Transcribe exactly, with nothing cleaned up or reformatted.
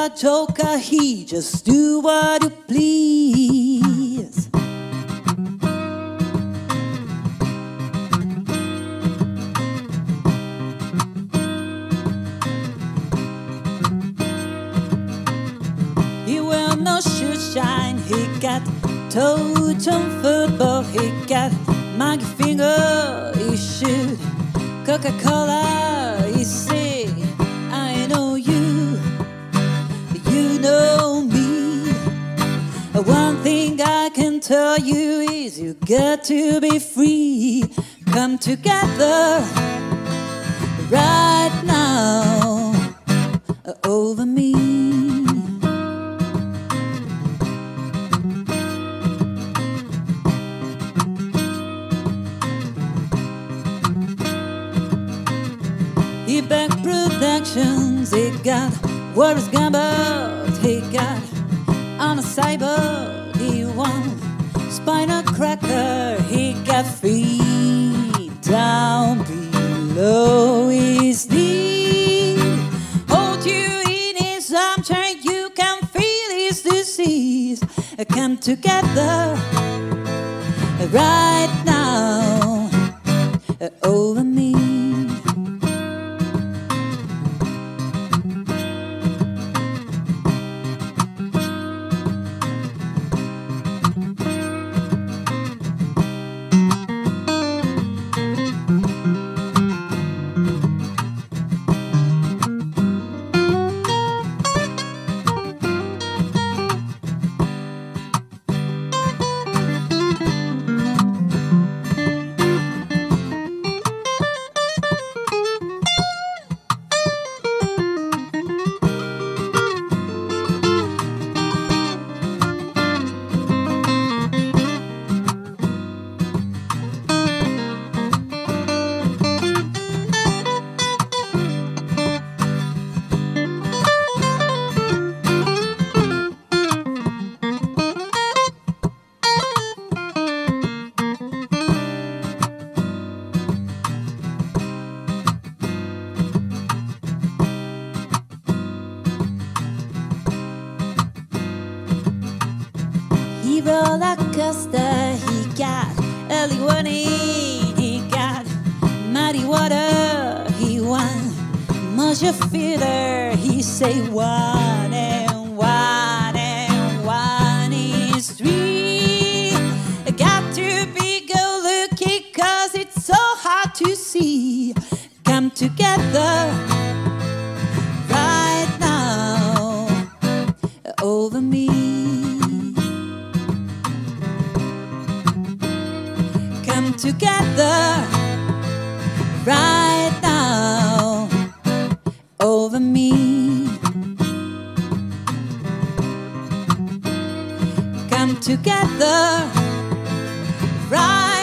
a joker, he just do what you please. He wear no shoe shine, he got touch on football, he got monkey finger, he shoot Coca-Cola, he say, I know you, you know me. One thing I can tell you is you got to be free. Come together right now over me. He back productions, he got Warriors Gambit, he got on a cyber, he won Spinal Cracker, he got free down below his knee. Hold you in his arms and you can feel his disease. Come together right now over me. He roller coaster, he got early warning, he got muddy water, he won moisture feeder, he say one and one and one is three. Got to be go looking cause it's so hard to see. Come together right now over me. Come together right now over me. Come together right